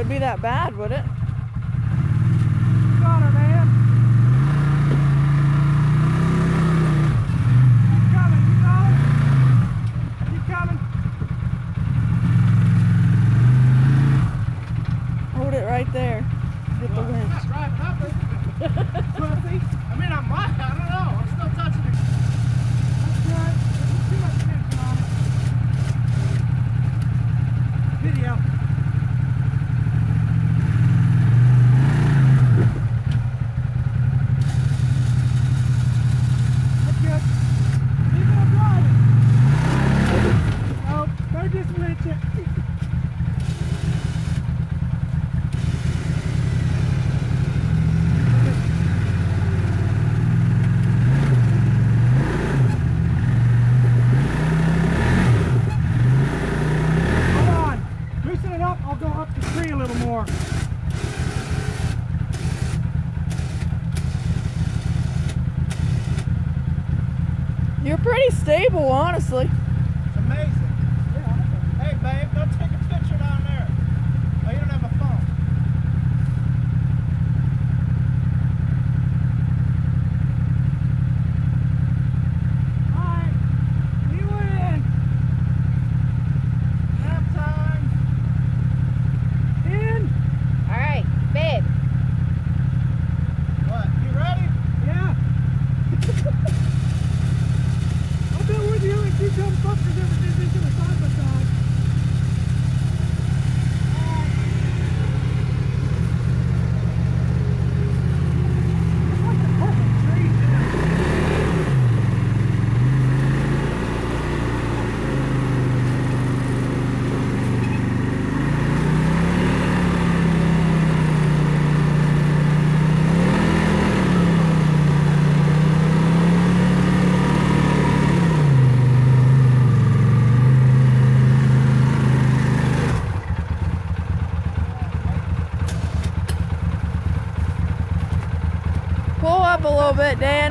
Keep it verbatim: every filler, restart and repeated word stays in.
be that bad, would it? Got her, man. Keep coming, keep going. Keep coming. Hold it right there. Get the Well, winch. I'm not driving up it. Pussy. I mean, I might. I don't know. I'm still touching it. That's good. There's too much tension on it. Video. That's good. Keep on driving. Oh, don't just winch it. I'll go up the tree a little more. You're pretty stable, honestly. It's amazing. Yeah. Hey, babe, go take a picture down there. Oh, you don't have a phone. All right, you win. Nap time. In. All right, babe. What? You ready? Yeah. I'll go with you if you come fuckers ever did this in a side by side. Pull up a little bit, Dan.